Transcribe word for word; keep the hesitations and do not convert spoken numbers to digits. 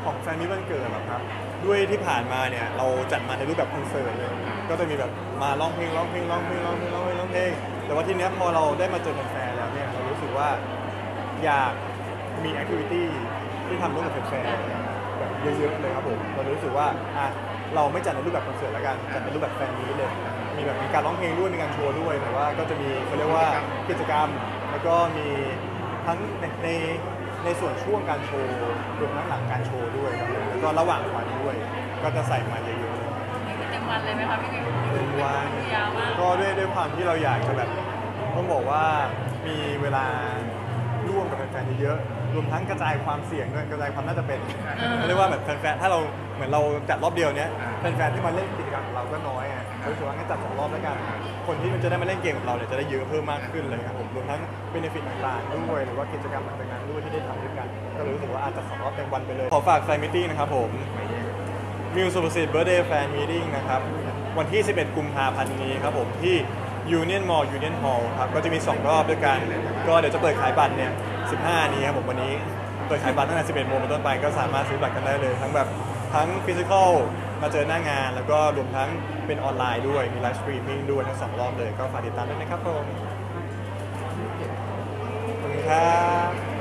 ของแฟนมิตรวันเกิดหรอครับด้วยที่ผ่านมาเนี่ยเราจัดมาในรูปแบบคอนเสิร์ตเลยก็จะมีแบบมาร้องเพลงร้องเพลงร้องเพลงร้องเพลงร้องเพลงร้องเพลงแต่ว่าทีเนี้ยพอเราได้มาเจอแฟนๆแล้วเนี่ยเรารู้สึกว่าอยากมีแอคทิวิตี้ที่ทำร่วมกับแฟนๆแบบเยอะๆเลยครับผมเรารู้สึกว่าอ่ะเราไม่จัดในรูปแบบคอนเสิร์ตแล้วกันจัดในรูปแบบแฟนมีตเลยมีแบบมีการร้องเพลงด้วยมีการโชว์ด้วยแต่ว่าก็จะมีเขาเรียกว่ากิจกรรมแล้วก็มีทั้งในในในส่วนช่วงการโชว์รวมทั้งหลังการโชว์ด้วยครับผมแล้วก็ระหว่างวันด้วยก็จะใส่มาเยอะๆเต็มวันเลยไหมคะพี่วิวๆเป็นวันยาวมากก็ด้วยด้วยความที่เราอยากจะแบบต้องบอกว่ามีเวลาร่วมกับแฟนๆเยอะๆรวมทั้งกระจายความเสี่ยงด้วยกระจายความน่าจะเป็นเรียกว่าแบบแฟนๆถ้าเราเหมือนเราจัดรอบเดียวเนี้ยแฟนๆที่มาเล่นกิจกรรมเราก็น้อยไงรู้สึกว่างั้นจัดสองรอบแล้วกันคนที่มันจะได้มาเล่นเกมกับเราเนี่ยจะได้เยอะเพิ่มมากขึ้นเลยครับผมรวมทั้งเบนฟิตต่างๆด้วยหรือว่ากิจกรรมต่างๆด้วยที่ได้ทำด้วยกันก็รู้สึกว่าอาจจะสองรอบเต็มวันไปเลยขอฝากแฟนมิทติ้งนะครับผมมิวสุภสิทธิ์เบิร์ธเดย์แฟนมีตติ้งนะครับวันที่สิบเอ็ดกุมภาพันธ์นี้ครับผมที่ Union Mall Union Hall ครับก็จะมีสองรอบด้วยกันก็เดี๋ยวจะเปิดขายบัตรเนี่ยสิบห้านี้ครับผมวันนี้เปิดขายบัตรตั้งแต่สิบเอ็ดโมงเป็นต้นไปก็สามารถซื้อบัตรกันได้เลยทั้งแบบทั้งฟิสิกอลมาเจอหน้างานแล้วก็รวมทั้งเป็นออนไลน์ด้วยมีไลฟ์สตรีมมิ่งด้วยทั้งสองรอบเลยก็ฝากติดตามด้วยนะครับผมขอบคุณครับ